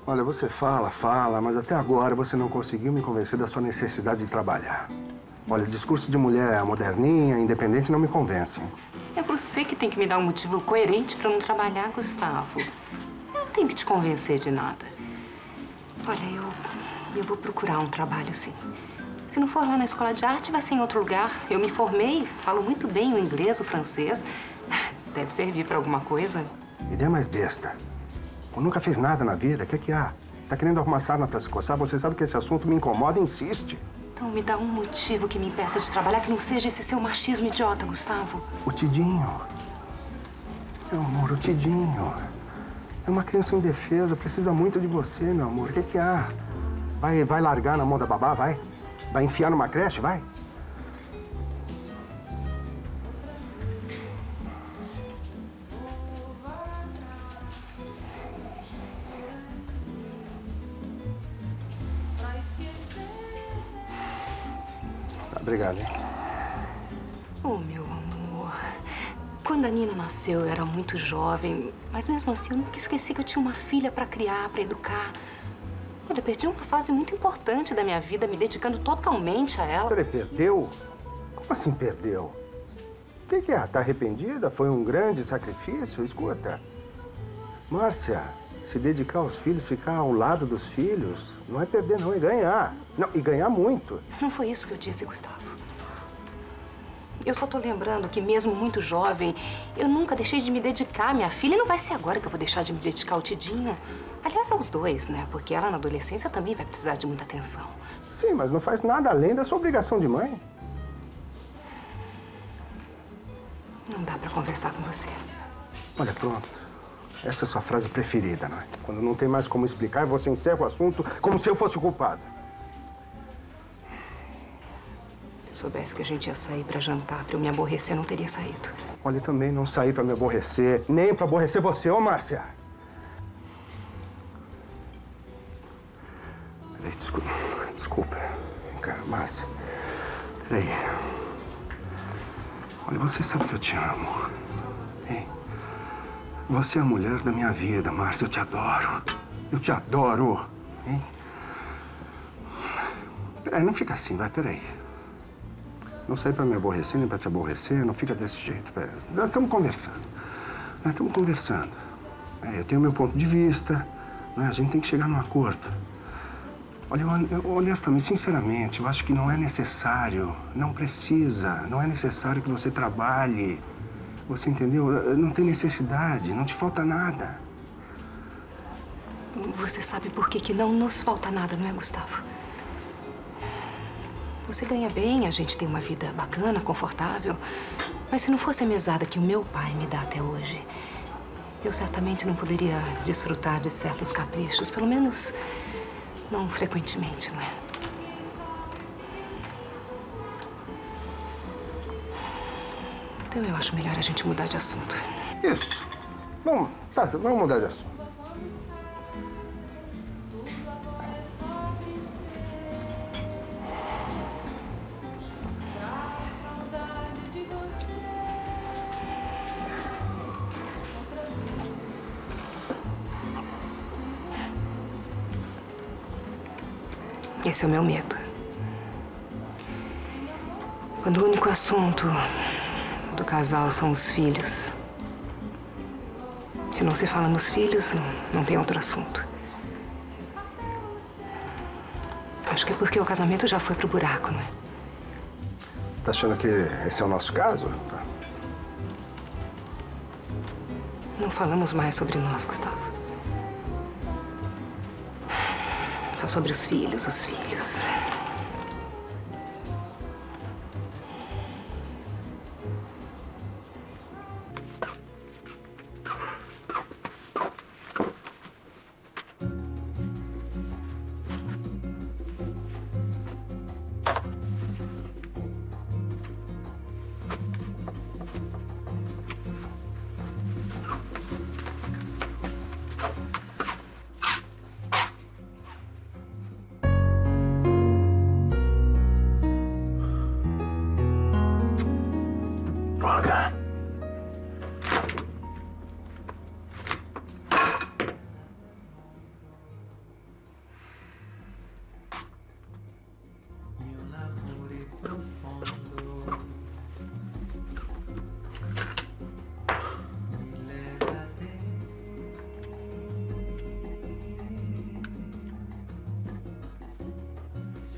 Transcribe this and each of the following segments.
Olha, você fala, mas até agora você não conseguiu me convencer da sua necessidade de trabalhar. Olha, discurso de mulher moderninha, independente, não me convence. É você que tem que me dar um motivo coerente pra eu não trabalhar, Gustavo. Eu não tenho que te convencer de nada. Olha, eu vou procurar um trabalho, sim. Se não for lá na escola de arte, vai ser em outro lugar. Eu me formei, falo muito bem o inglês, o francês. Deve servir pra alguma coisa. Ideia mais besta. Eu nunca fez nada na vida, o que há? Tá querendo arrumar sarna pra se coçar? Você sabe que esse assunto me incomoda e insiste. Então me dá um motivo que me impeça de trabalhar que não seja esse seu machismo idiota, Gustavo. O Tidinho. Meu amor, o Tidinho. É uma criança indefesa, precisa muito de você, meu amor. O que há? Vai largar na mão da babá, vai? Vai enfiar numa creche, vai? Obrigado, hein? Oh, meu amor. Quando a Nina nasceu, eu era muito jovem. Mas mesmo assim, eu nunca esqueci que eu tinha uma filha pra criar, pra educar. Olha, eu perdi uma fase muito importante da minha vida, me dedicando totalmente a ela. Peraí, perdeu? Como assim perdeu? O que é? Tá arrependida? Foi um grande sacrifício? Escuta. Márcia, se dedicar aos filhos, ficar ao lado dos filhos, não é perder, não, é ganhar. Não, e ganhar muito. Não foi isso que eu disse, Gustavo. Eu só tô lembrando que, mesmo muito jovem, eu nunca deixei de me dedicar à minha filha. E não vai ser agora que eu vou deixar de me dedicar ao Tidinho. Aliás, aos dois, né? Porque ela, na adolescência, também vai precisar de muita atenção. Sim, mas não faz nada além da sua obrigação de mãe. Não dá pra conversar com você. Olha, pronto. Essa é a sua frase preferida, não é? Quando não tem mais como explicar, você encerra o assunto como se eu fosse o culpado. Se eu soubesse que a gente ia sair pra jantar, pra eu me aborrecer, eu não teria saído. Olha, eu também não saí pra me aborrecer, nem pra aborrecer você, ô Márcia. Peraí, desculpa. Vem cá, Márcia. Peraí. Olha, você sabe que eu te amo. Hein? Você é a mulher da minha vida, Márcia. Eu te adoro. Eu te adoro. Hein? Peraí, não fica assim, vai, peraí. Não saí pra me aborrecer, nem pra te aborrecer. Não fica desse jeito, peraí. Nós estamos conversando. Eu tenho meu ponto de vista, né? A gente tem que chegar num acordo. Olha, eu, honestamente, sinceramente, eu acho que não é necessário, não precisa, não é necessário que você trabalhe. Você entendeu? Não tem necessidade, não te falta nada. Você sabe por que não nos falta nada, não é, Gustavo? Você ganha bem, a gente tem uma vida bacana, confortável. Mas se não fosse a mesada que o meu pai me dá até hoje, eu certamente não poderia desfrutar de certos caprichos, pelo menos não frequentemente, não é? Então eu acho melhor a gente mudar de assunto. Isso. Vamos mudar de assunto. Esse é o meu medo. Quando o único assunto do casal são os filhos. Se não se fala nos filhos, não tem outro assunto. Acho que é porque o casamento já foi pro buraco, não é? Tá achando que esse é o nosso caso? Não falamos mais sobre nós, Gustavo. Só sobre os filhos, os filhos.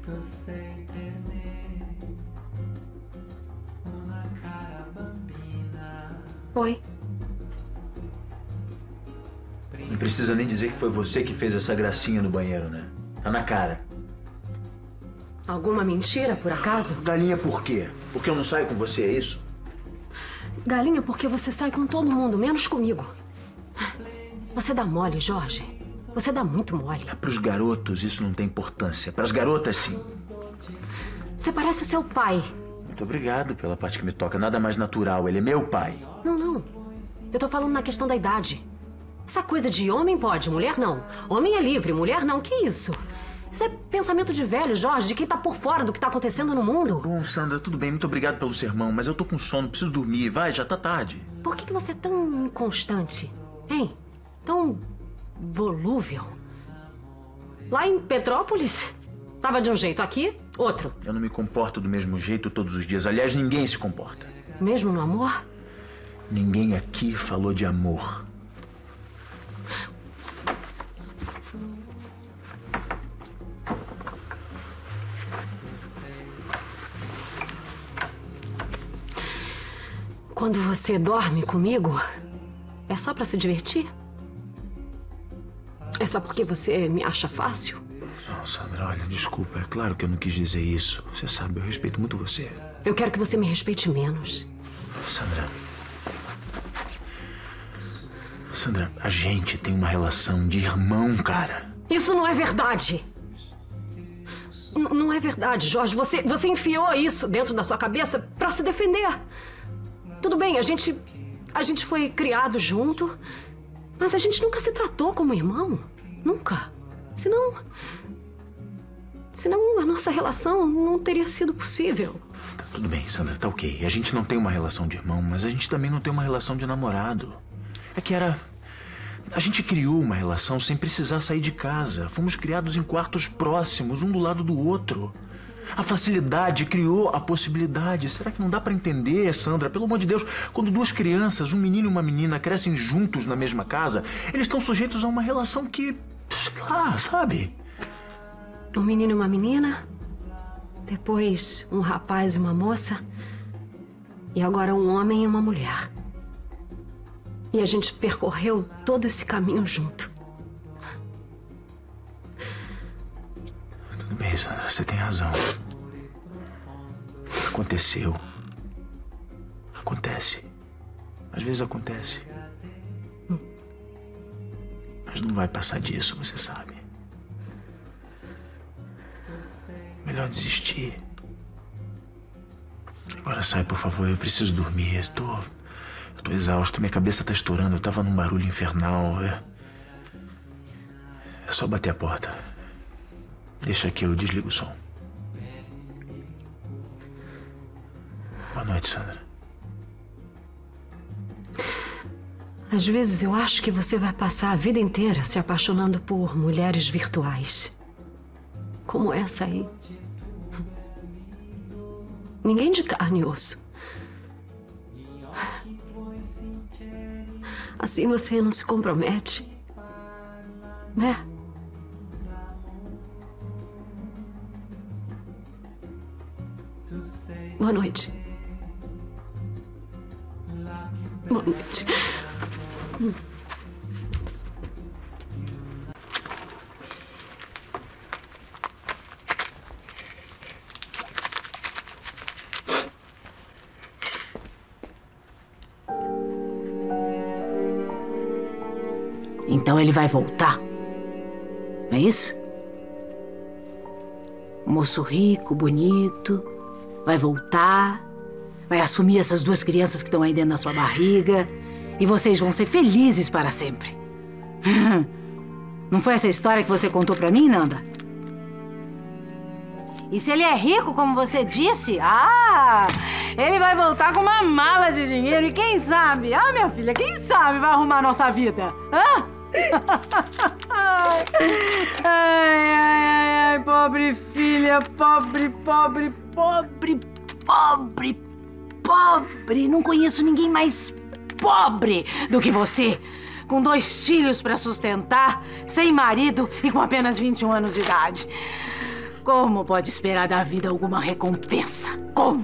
Oi. Não precisa nem dizer que foi você que fez essa gracinha no banheiro, né? Tá na cara. Alguma mentira, por acaso? Galinha por quê? Porque eu não saio com você, é isso? Galinha, porque você sai com todo mundo, menos comigo. Você dá mole, Jorge. Você dá muito mole. Pros garotos isso não tem importância. Pras garotas, sim. Você parece o seu pai. Muito obrigado pela parte que me toca. Nada mais natural. Ele é meu pai. Não. Eu tô falando na questão da idade. Essa coisa de homem pode, mulher não. Homem é livre, mulher não. Que isso? Isso é pensamento de velho, Jorge, de quem tá por fora do que tá acontecendo no mundo. Bom, Sandra, tudo bem. Muito obrigado pelo sermão, mas eu tô com sono. Preciso dormir. Vai, já tá tarde. Por que você é tão inconstante? Hein? Tão volúvel? Lá em Petrópolis, tava de um jeito. Aqui, outro. Eu não me comporto do mesmo jeito todos os dias. Aliás, ninguém se comporta. Mesmo no amor? Ninguém aqui falou de amor. Quando você dorme comigo, é só pra se divertir? É só porque você me acha fácil? Não, Sandra, olha, desculpa. É claro que eu não quis dizer isso. Você sabe, eu respeito muito você. Eu quero que você me respeite menos. Sandra, a gente tem uma relação de irmão, cara. Isso não é verdade. Não é verdade, Jorge. Você enfiou isso dentro da sua cabeça pra se defender. Tudo bem, a gente foi criado junto, mas a gente nunca se tratou como irmão. Nunca. Senão a nossa relação não teria sido possível. Tá, tudo bem, Sandra, tá ok. A gente não tem uma relação de irmão, mas a gente também não tem uma relação de namorado. É que a gente criou uma relação sem precisar sair de casa. Fomos criados em quartos próximos, um do lado do outro. A facilidade criou a possibilidade. Será que não dá pra entender, Sandra? Pelo amor de Deus, quando duas crianças, um menino e uma menina, crescem juntos na mesma casa, eles estão sujeitos a uma relação que, sei lá, sabe? Um menino e uma menina, depois um rapaz e uma moça, e agora um homem e uma mulher. E a gente percorreu todo esse caminho junto. Tudo bem, Sandra, você tem razão. Aconteceu. Acontece. Às vezes acontece. Mas não vai passar disso, você sabe. Melhor desistir. Agora sai, por favor, eu preciso dormir. Eu tô exausto, minha cabeça tá estourando. Eu tava num barulho infernal. É só bater a porta. Deixa que eu desligo o som. Boa noite, Sandra. Às vezes eu acho que você vai passar a vida inteira se apaixonando por mulheres virtuais. Como essa aí. Ninguém de carne e osso. Assim você não se compromete, né? Boa noite. Boa noite. Então ele vai voltar? Não é isso? Moço rico, bonito, vai voltar, vai assumir essas duas crianças que estão aí dentro da sua barriga e vocês vão ser felizes para sempre. Não foi essa história que você contou pra mim, Nanda? E se ele é rico, como você disse, ele vai voltar com uma mala de dinheiro e quem sabe, minha filha, quem sabe vai arrumar a nossa vida, Ai, pobre filha, pobre. Não conheço ninguém mais pobre do que você. Com 2 filhos pra sustentar, sem marido e com apenas 21 anos de idade. Como pode esperar da vida alguma recompensa? Como?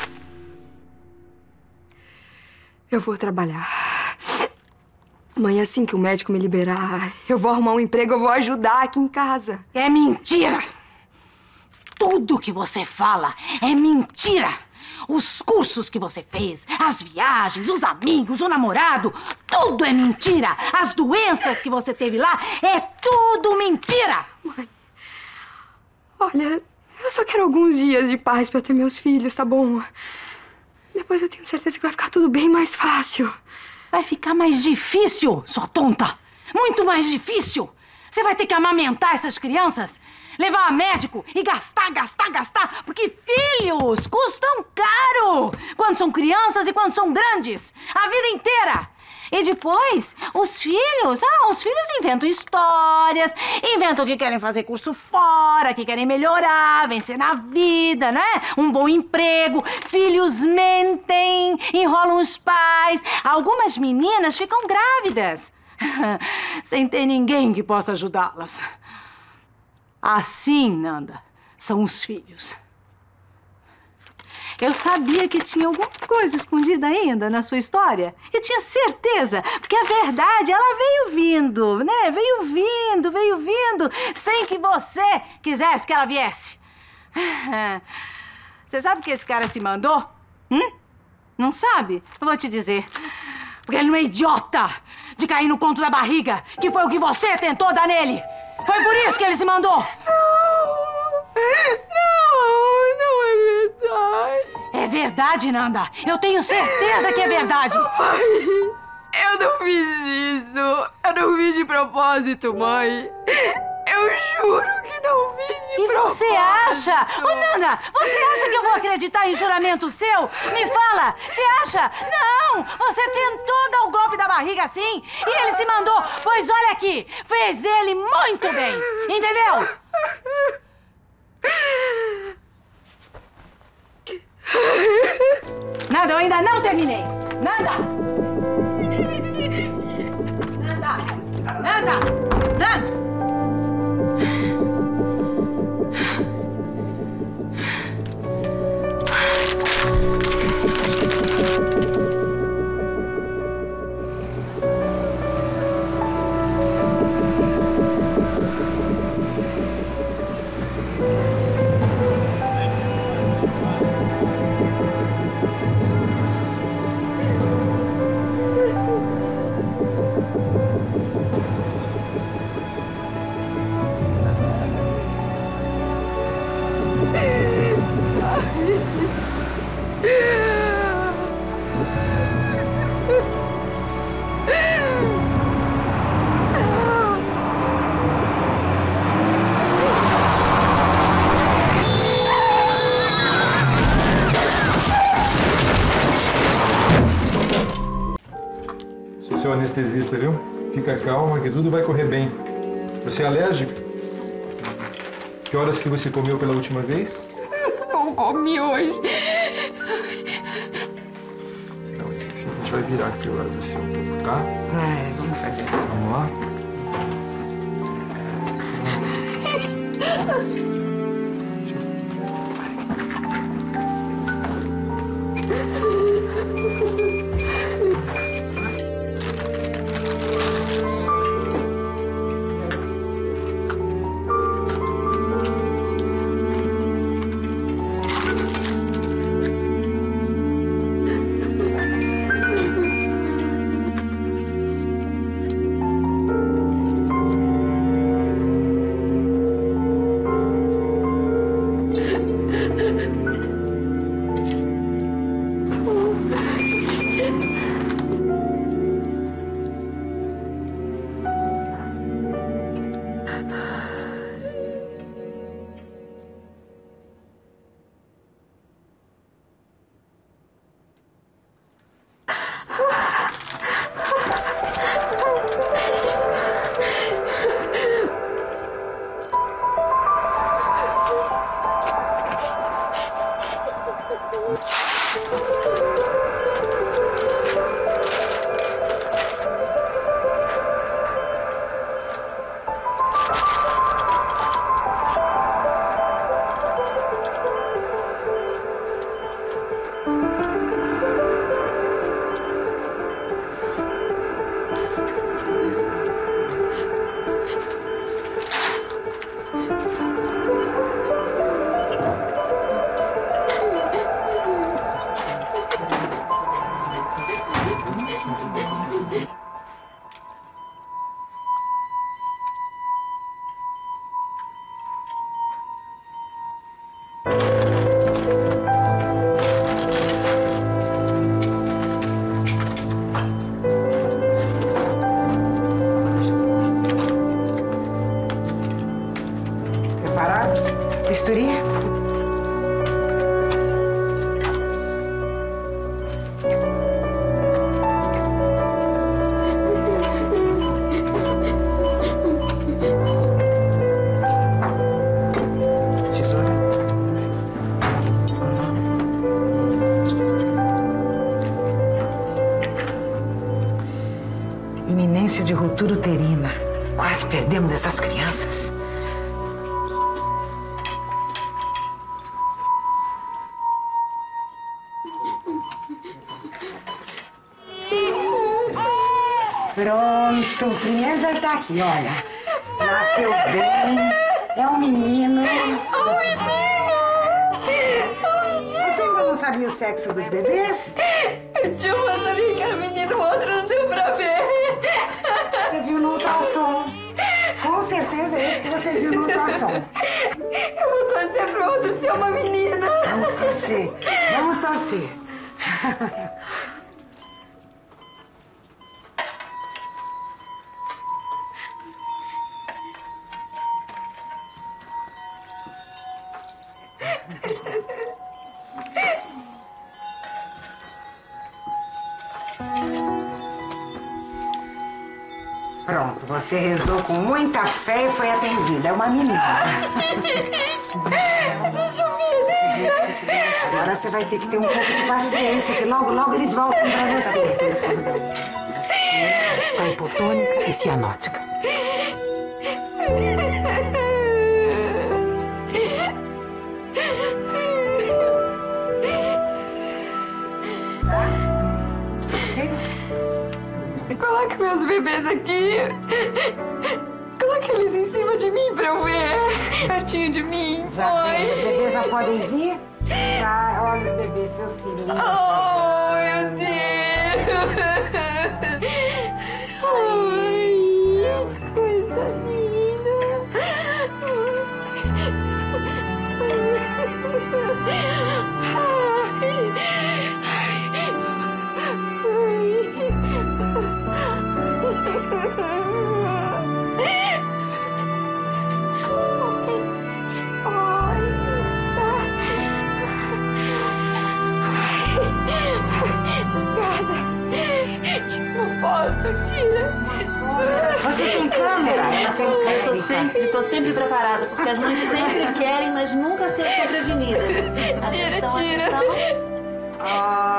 Eu vou trabalhar. Mãe, assim que o médico me liberar, eu vou arrumar um emprego, eu vou ajudar aqui em casa. É mentira! Tudo que você fala é mentira! Os cursos que você fez, as viagens, os amigos, o namorado, tudo é mentira! As doenças que você teve lá, é tudo mentira! Mãe, olha, eu só quero alguns dias de paz pra eu ter meus filhos, tá bom? Depois eu tenho certeza que vai ficar tudo bem mais fácil. Vai ficar mais difícil, sua tonta! Muito mais difícil! Você vai ter que amamentar essas crianças, levar a médico e gastar, porque filhos custam caro quando são crianças e quando são grandes, a vida inteira. E depois, os filhos inventam histórias, inventam que querem fazer curso fora, que querem melhorar, vencer na vida, né? Um bom emprego. Filhos mentem, enrolam os pais. Algumas meninas ficam grávidas, sem ter ninguém que possa ajudá-las. Assim, Nanda, são os filhos. Eu sabia que tinha alguma coisa escondida ainda na sua história. Eu tinha certeza, porque a verdade, ela veio vindo, né? Veio vindo, sem que você quisesse que ela viesse. Você sabe o que esse cara se mandou? Não sabe? Eu vou te dizer. Porque ele não é idiota de cair no conto da barriga, que foi o que você tentou dar nele. Foi por isso que ele se mandou. Não é verdade. É verdade, Nanda. Eu tenho certeza que é verdade. Mãe, eu não fiz isso. Eu não fiz de propósito, mãe. Eu juro que não fiz de propósito. E você acha? Ô, Nanda, você acha que eu vou acreditar em juramento seu? Me fala, você acha? Não! Você tentou dar o golpe da barriga assim e ele se mandou. Pois olha aqui, fez ele muito bem. Entendeu? Nada, eu ainda não terminei. Nada! Nada! Sou seu anestesista, viu? Fica calma que tudo vai correr bem. Você é alérgico? Que horas que você comeu pela última vez? Não comi hoje. Não, esse sim, a gente vai virar aqui agora você um pouco, tá? Vamos fazer. Vamos lá? preparado? Bisturi? Iminência de ruptura uterina. Quase perdemos essas crianças. Pronto, o primeiro já está aqui, olha. Nasceu bem, é um menino. Você ainda não sabia o sexo dos bebês? De uma sabia que era menino, o outro não deu pra ver. Você viu no ultrassom. Com certeza é esse que você viu no ultrassom. Eu vou torcer pro outro ser uma menina. Vamos torcer, vamos torcer. Pronto, você rezou com muita fé e foi atendida. É uma menina. Deixa. Agora você vai ter que ter um pouco de paciência, que logo, logo eles voltam pra você. Está hipotônica e cianótica. Coloque meus bebês aqui. Coloque eles em cima de mim pra eu ver. Pertinho de mim. Já Oi. os bebês já podem vir? Já, olha os bebês, seus filhos. Oh, meu Deus. Ai, coisa linda. Tira uma foto, tira. Você tem câmera? Ela tem câmera. Eu tô sempre preparada, porque as mães sempre querem, mas nunca são prevenidas. Tira. Ah.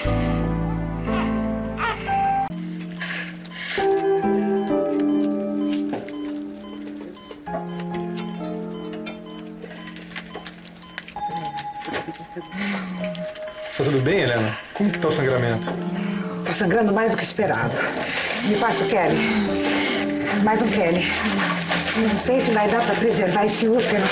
Tá tudo bem, Helena? Como que tá o sangramento? Tá sangrando mais do que esperado. Me passa o Kelly. Mais um Kelly. Não sei se vai dar pra preservar esse útero.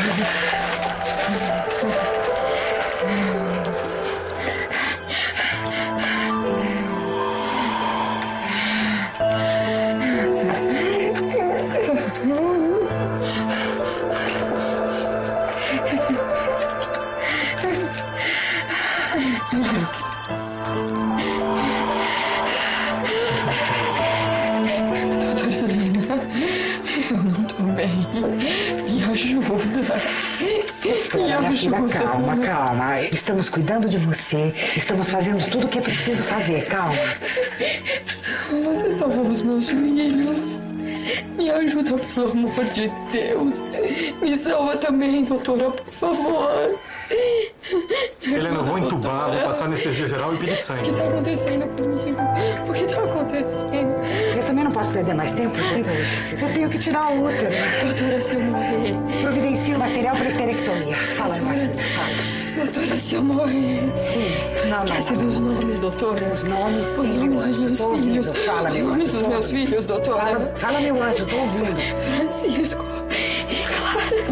Minha filha, calma. Estamos cuidando de você. Estamos fazendo tudo o que é preciso fazer. Calma. Você salvou os meus filhos. Me ajuda, pelo amor de Deus. Me salva também, doutora, por favor. Helena, eu vou entubar, vou passar anestesia geral e pedir sangue. O que está acontecendo comigo? O que está acontecendo? Eu também não posso perder mais tempo. Eu tenho que tirar o útero. Doutora, se eu morrer... Providencie o material para esterectomia. Fala, minha filha, fala. Doutora, se eu morrer... Sim. Esquece dos nomes, doutora. Os nomes, sim. Os nomes dos meus filhos. Fala, os nomes dos meus filhos, doutora. Fala, meu anjo, tô ouvindo. Francisco e Clara.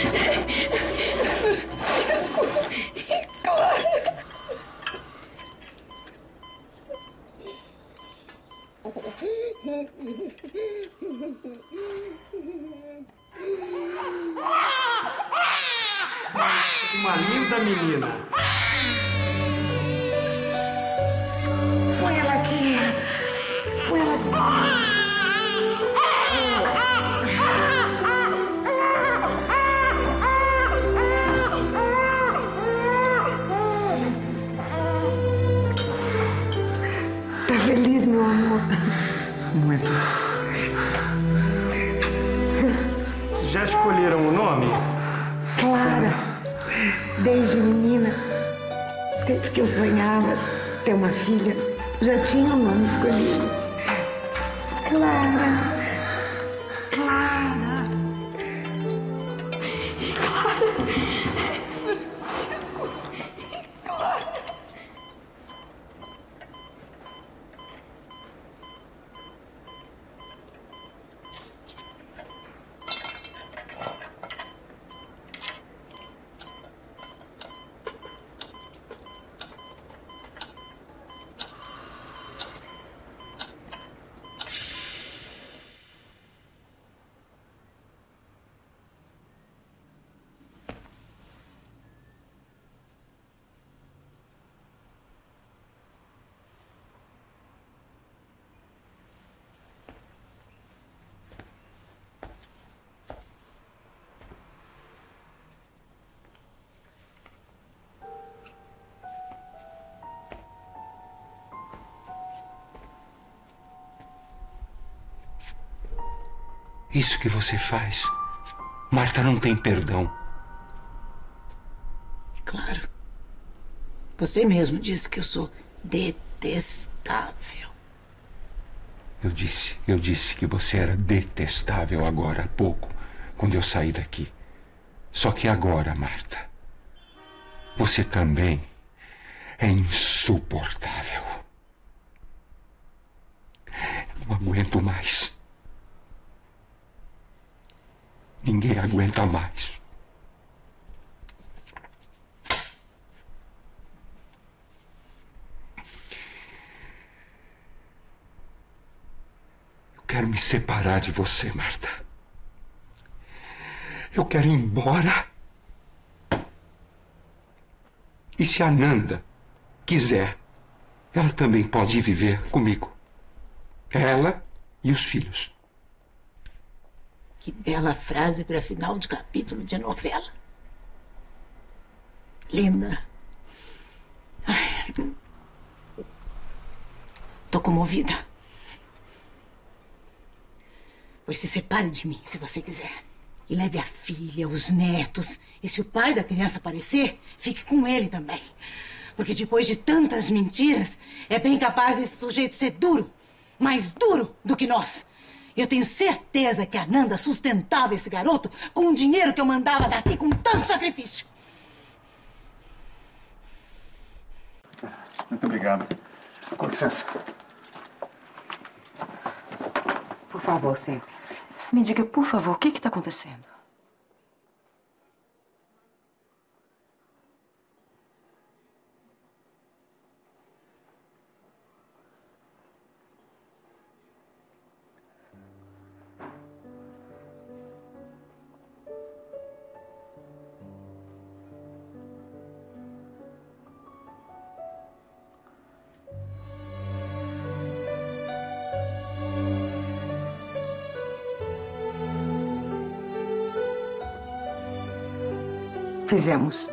Francisco e Clara. Uma linda menina. Põe ela aqui. Põe ela aqui. Já escolheram o nome? Clara, desde menina, sempre que eu sonhava ter uma filha, já tinha o nome escolhido. Clara. Isso que você faz, Marta, não tem perdão. Claro. Você mesmo disse que eu sou detestável. Eu disse que você era detestável agora há pouco, quando eu saí daqui. Só que agora, Marta, você também é insuportável. Não aguento mais. Ninguém aguenta mais. Eu quero me separar de você, Marta. Eu quero ir embora. E se a Nanda quiser, ela também pode viver comigo. Ela e os filhos. Que bela frase para final de capítulo de novela. Linda. Ai, tô comovida. Pois se separe de mim, se você quiser. E leve a filha, os netos. E se o pai da criança aparecer, fique com ele também. Porque depois de tantas mentiras, é bem capaz desse sujeito ser duro. Mais duro do que nós. Eu tenho certeza que a Nanda sustentava esse garoto com o dinheiro que eu mandava daqui com tanto sacrifício. Muito obrigado. Com licença. Por favor, sentem-se. Me diga, por favor, o que está acontecendo? Fizemos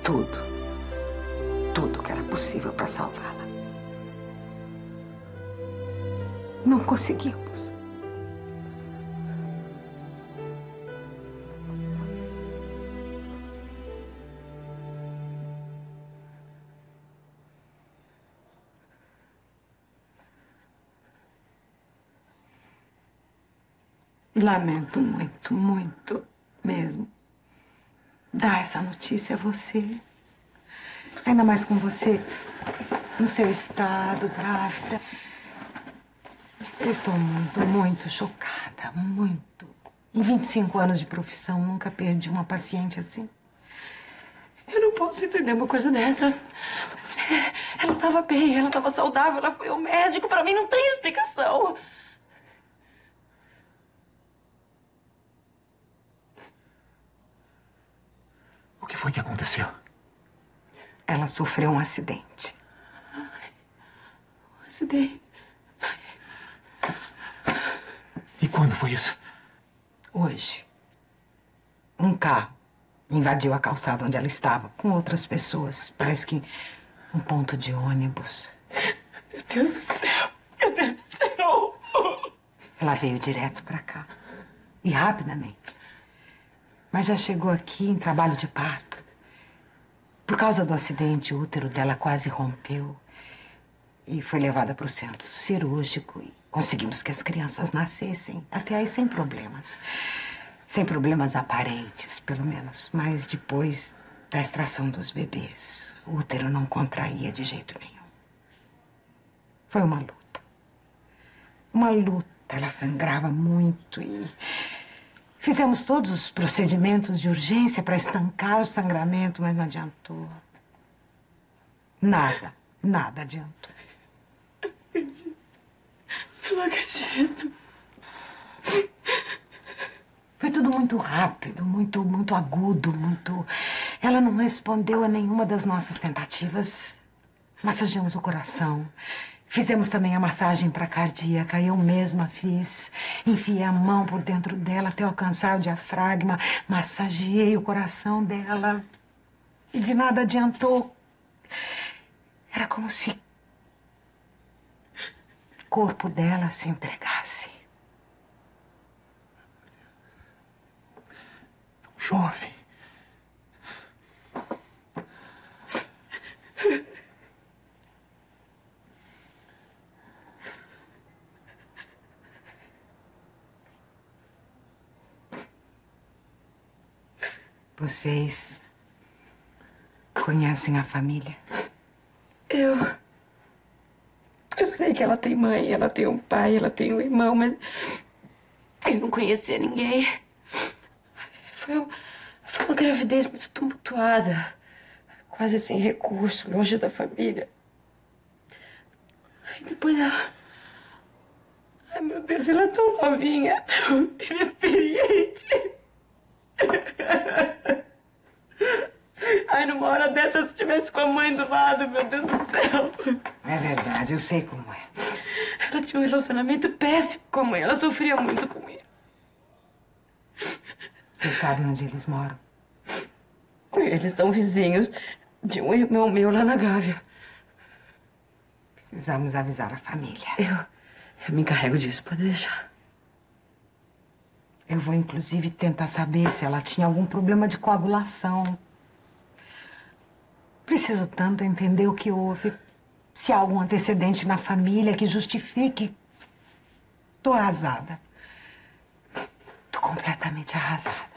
tudo que era possível para salvá-la. Não conseguimos. Lamento muito, muito mesmo dar essa notícia a você. Ainda mais com você no seu estado, grávida. Eu estou muito, muito chocada, muito. Em 25 anos de profissão, nunca perdi uma paciente assim. Eu não posso entender uma coisa dessa. Ela estava bem, ela estava saudável, ela foi ao médico. Para mim não tem explicação. O que foi que aconteceu? Ela sofreu um acidente. Um acidente? E quando foi isso? Hoje. Um carro invadiu a calçada onde ela estava, com outras pessoas. Parece que um ponto de ônibus. Meu Deus do céu! Meu Deus do céu! Ela veio direto pra cá. E rapidamente. mas já chegou aqui em trabalho de parto. Por causa do acidente, o útero dela quase rompeu e foi levada para o centro cirúrgico e conseguimos que as crianças nascessem, até aí sem problemas. Sem problemas aparentes, pelo menos. Mas depois da extração dos bebês, o útero não contraía de jeito nenhum. Foi uma luta. Uma luta. Ela sangrava muito e fizemos todos os procedimentos de urgência para estancar o sangramento, mas não adiantou. Nada adiantou. Eu não acredito. Foi tudo muito rápido, muito agudo, muito... Ela não respondeu a nenhuma das nossas tentativas. Massageamos o coração. Fizemos também a massagem intracardíaca. Eu mesma fiz. Enfiei a mão por dentro dela até alcançar o diafragma. Massageei o coração dela. E de nada adiantou. Era como se o corpo dela se entregasse. Jovem. Vocês conhecem a família? Eu sei que ela tem mãe, ela tem um pai, ela tem um irmão, mas eu não conhecia ninguém. Foi uma gravidez muito tumultuada, quase sem recurso, longe da família. Aí depois ela... Ai, meu Deus, ela é tão novinha, tão inexperiente. Ai, numa hora dessa, se estivesse com a mãe do lado, meu Deus do céu. É verdade, eu sei como é. Ela tinha um relacionamento péssimo com a mãe, ela sofria muito com isso. Vocês sabem onde eles moram? Eles são vizinhos de um irmão meu lá na Gávea. Precisamos avisar a família. Eu me encarrego disso, pode deixar. Eu vou, inclusive, tentar saber se ela tinha algum problema de coagulação. Preciso tanto entender o que houve. Se há algum antecedente na família que justifique. Tô arrasada. Tô completamente arrasada.